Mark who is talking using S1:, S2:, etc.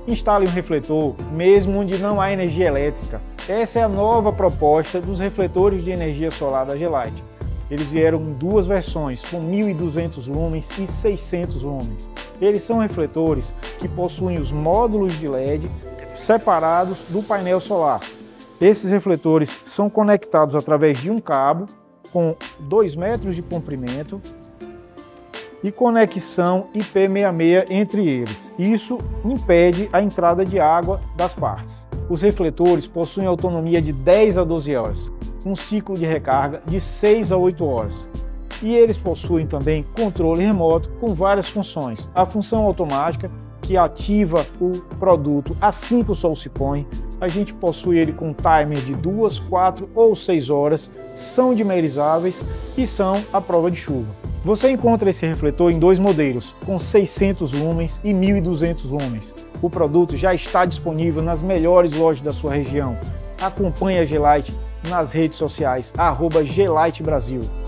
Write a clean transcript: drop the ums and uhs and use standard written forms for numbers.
S1: Instale um refletor mesmo onde não há energia elétrica. Essa é a nova proposta dos refletores de energia solar da G-Lite. Eles vieram em duas versões, com 1.200 lumens e 600 lumens. Eles são refletores que possuem os módulos de LED separados do painel solar. Esses refletores são conectados através de um cabo com 2 metros de comprimento e conexão IP66 entre eles. Isso impede a entrada de água das partes. Os refletores possuem autonomia de 10 a 12 horas, um ciclo de recarga de 6 a 8 horas. E eles possuem também controle remoto com várias funções. A função automática, que ativa o produto assim que o sol se põe. A gente possui ele com timer de 2, 4 ou 6 horas, são dimerizáveis e são à prova de chuva. Você encontra esse refletor em 2 modelos, com 600 lumens e 1.200 lumens. O produto já está disponível nas melhores lojas da sua região. Acompanhe a G-Lite nas redes sociais, @G-Lite Brasil.